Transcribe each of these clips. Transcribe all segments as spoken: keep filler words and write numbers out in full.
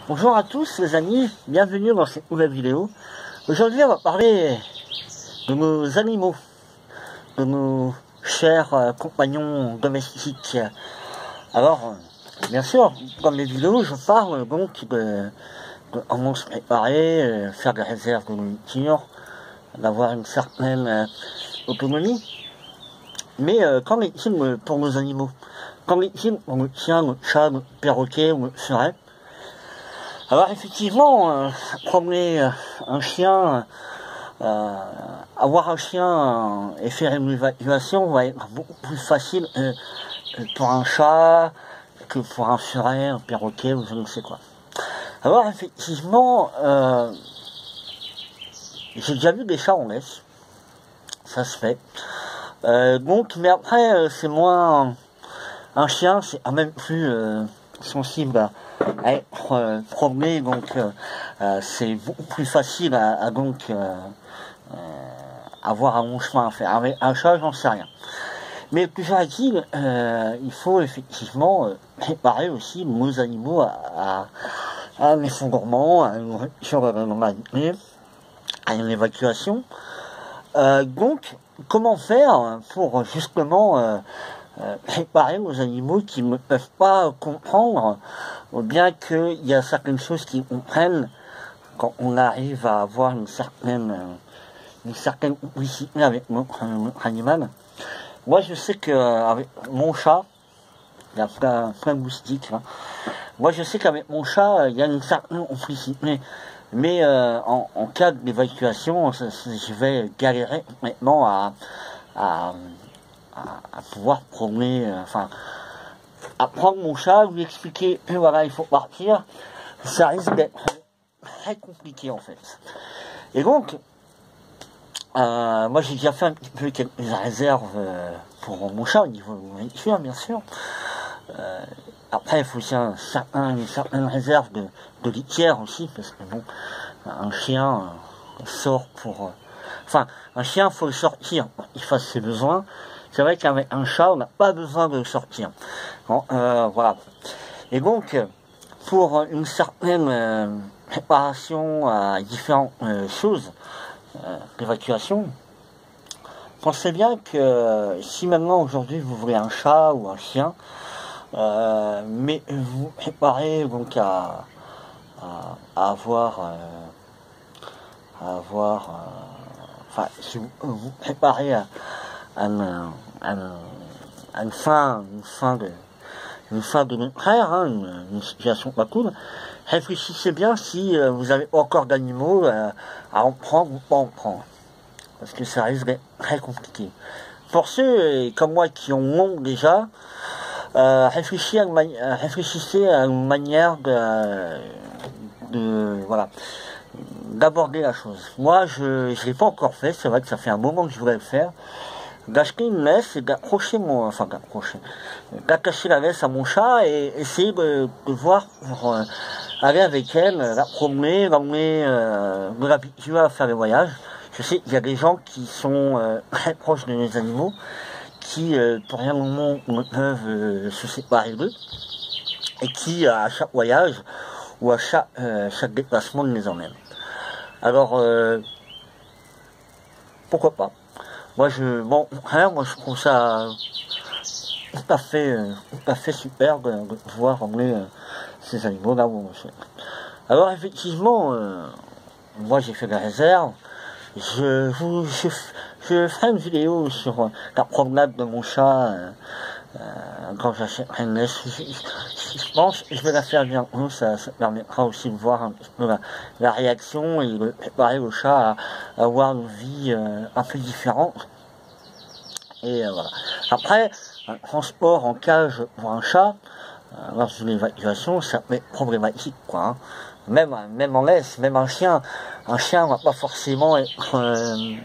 Bonjour à tous les amis, bienvenue dans cette nouvelle vidéo. Aujourd'hui on va parler de nos animaux, de nos chers euh, compagnons domestiques. Alors, euh, bien sûr, dans mes vidéos je parle donc de, de comment se préparer, euh, faire des réserves de nourriture, d'avoir une certaine euh, autonomie. Mais euh, qu'en est-il pour nos animaux? Qu'en est-il pour notre chien, notre chat, notre perroquet ou notre furet? Alors effectivement, euh, promener euh, un chien, euh, avoir un chien euh, et faire une évacuation va être beaucoup plus facile euh, pour un chat que pour un furet, un perroquet ou je ne sais quoi. Alors effectivement, euh, j'ai déjà vu des chats en laisse, ça se fait. Euh, donc, mais après, euh, c'est moins... Un chien, c'est quand même plus euh, sensible à, à être euh, promené, donc euh, euh, c'est beaucoup plus facile à, à donc euh, euh, avoir un long chemin à faire. Avec un chat, j'en sais rien. Mais toujours est-il, euh, il faut effectivement euh, préparer aussi nos animaux à, à, à un effondrement, à une rupture de la normalité, à une évacuation. Euh, donc, comment faire pour justement euh, euh, préparer aux animaux qui ne peuvent pas comprendre, bien qu'il y a certaines choses qu'ils comprennent quand on arrive à avoir une certaine une certaine complicité avec notre, notre animal. Moi, je sais qu'avec mon chat, il y a plein, plein de moustiques. Hein. Moi, je sais qu'avec mon chat, il y a une certaine complicité. Mais euh, en, en cas d'évacuation, je vais galérer maintenant à, à, à, à pouvoir promener, euh, enfin, à prendre mon chat, lui expliquer, et voilà, il faut partir. Ça risque d'être très compliqué en fait. Et donc, euh, moi j'ai déjà fait un petit peu quelques réserves euh, pour mon chat au niveau de nourriture, bien sûr. Euh, après, il faut aussi un certain, une certaine réserve de, de litière aussi, parce que bon, un chien euh, sort pour... Euh, enfin, un chien, faut le sortir pour qu'il fasse ses besoins. C'est vrai qu'avec un chat, on n'a pas besoin de le sortir. Bon, euh, voilà. Et donc, pour une certaine euh, préparation à différentes euh, choses, euh, d'évacuation, pensez bien que euh, si maintenant, aujourd'hui, vous voulez un chat ou un chien, Euh, mais vous préparez donc à, à, à avoir, euh, à avoir, euh, enfin, si vous vous préparez à, à, une, à, une, à une fin, une fin de, une fin de notre ère, hein, une, une situation pas cool, réfléchissez bien si euh, vous avez encore d'animaux euh, à en prendre ou pas en prendre, parce que ça risque d'être très compliqué. Pour ceux comme moi qui en ont déjà, Euh, réfléchissez, à une euh, réfléchissez à une manière de, de voilà, d'aborder la chose. Moi, je ne l'ai pas encore fait, c'est vrai que ça fait un moment que je voulais le faire, d'acheter une laisse et d'accrocher mon, enfin d'accrocher, d'attacher la laisse à mon chat et essayer de, de voir pour euh, aller avec elle, la promener, l'emmener, euh, de l'habituer à faire des voyages. Je sais qu'il y a des gens qui sont euh, très proches de mes animaux, qui euh, pour rien au monde ne peuvent euh, se séparer d'eux, et qui à chaque voyage ou à chaque, euh, chaque déplacement les emmènent. Alors euh, pourquoi pas. Moi je bon rien, moi je trouve ça tout à fait euh, tout à fait super de, de pouvoir emmener euh, ces animaux là où on souhaite. Alors effectivement, euh, moi j'ai fait des réserves. Je vous je, je ferai une vidéo sur euh, la promenade de mon chat euh, euh, quand j'achèterai une laisse. Je, je, je pense que je vais la faire bientôt, ça, ça permettra aussi de voir un petit peu la, la réaction et de préparer le chat à, à avoir une vie euh, un peu différente. Et euh, voilà. Après, un transport en cage pour un chat, euh, lors d'une évacuation, ça peut être problématique, quoi. Hein. Même, même en laisse, même un chien, un chien va pas forcément être euh, euh,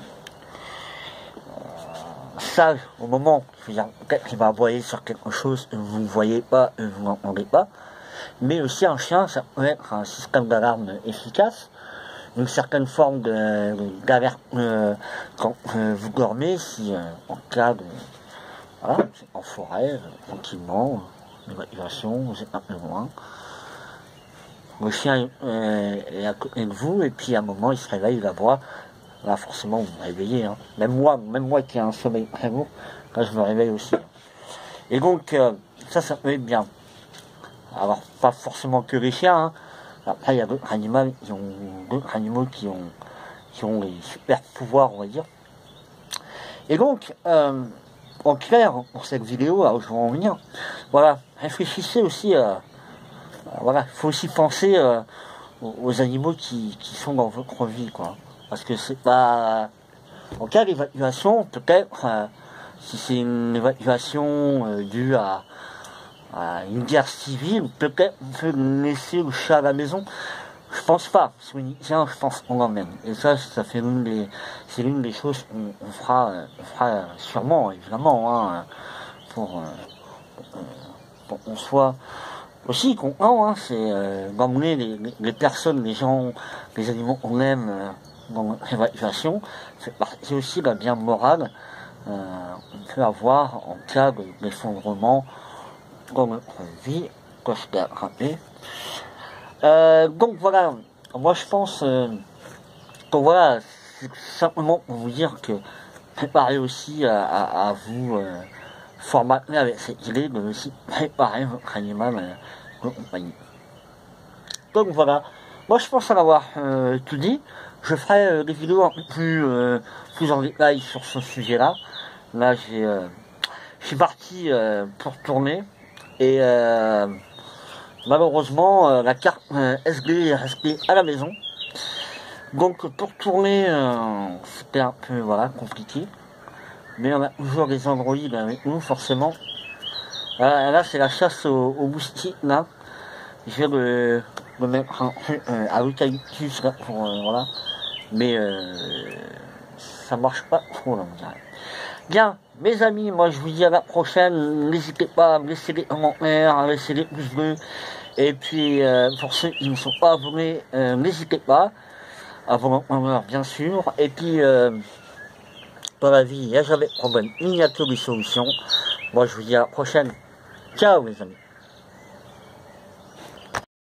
sage au moment. Peut-être qu'il va aboyer sur quelque chose que vous ne voyez pas, que vous n'entendez pas. Mais aussi un chien, ça peut être un système d'alarme efficace, une certaine forme d'alerte euh, quand euh, vous dormez, si euh, en cas de voilà, en forêt, euh, tranquillement, l'évacuation, vous êtes un peu loin. le chien euh, est à côté de vous, et puis à un moment il se réveille, il aboie. Là forcément vous vous réveillez, hein. Même moi, même moi qui ai un sommeil très lourd, là je me réveille aussi. Et donc euh, ça, ça peut être bien. Alors pas forcément que les chiens, hein. Après il y a d'autres animaux qui ont d'autres animaux qui ont qui ont les super pouvoirs, on va dire. Et donc euh, en clair, pour cette vidéo, là où je vais en venir, voilà, réfléchissez aussi à, à voilà, il faut aussi penser euh, aux, aux animaux qui, qui sont dans votre vie, quoi. Parce que c'est pas... En cas d'évacuation, peut-être, euh, si c'est une évacuation euh, due à, à une guerre civile, peut-être on peut laisser le chat à la maison. Je pense pas. Tiens, je pense qu'on l'emmène. Et ça, ça fait l'une des, c'est l'une des choses qu'on on fera, on fera sûrement, évidemment, hein, pour, euh, pour qu'on soit aussi content, hein, c'est euh, d'emmener les, les, les personnes, les gens, les animaux qu'on aime euh, dans l'évacuation. C'est aussi la bien morale euh, qu'on peut avoir en cas d'effondrement dans notre vie, comme je l'ai rappelé. Euh, donc voilà, moi je pense euh, que voilà, c'est simplement pour vous dire que préparez aussi à, à, à vous euh, formater avec cette idée de aussi préparer votre animal euh, de compagnie. Donc voilà, moi je pense en avoir euh, tout dit. Je ferai euh, des vidéos un peu plus, euh, plus en détail sur ce sujet-là. Là, j'ai, euh, je suis parti euh, pour tourner et euh, malheureusement euh, la carte euh, S D est restée à la maison. Donc pour tourner, euh, c'était un peu voilà compliqué. Mais on a toujours des Android avec nous forcément. Euh, là c'est la chasse aux, aux moustiques là. Je vais le, le mettre un peu euh, à l'eucalyptus là pour euh, voilà. Mais euh, ça marche pas trop là on dirait. Bien, mes amis, moi je vous dis à la prochaine. N'hésitez pas à me laisser des commentaires, à laisser des pouces bleus. Et puis euh, pour ceux qui ne sont pas abonnés, euh, n'hésitez pas à vous abonner bien sûr. Et puis euh, dans la vie, il n'y a jamais de problème, il n'y a que des solutions. Moi je vous dis à la prochaine. Ciao les amis.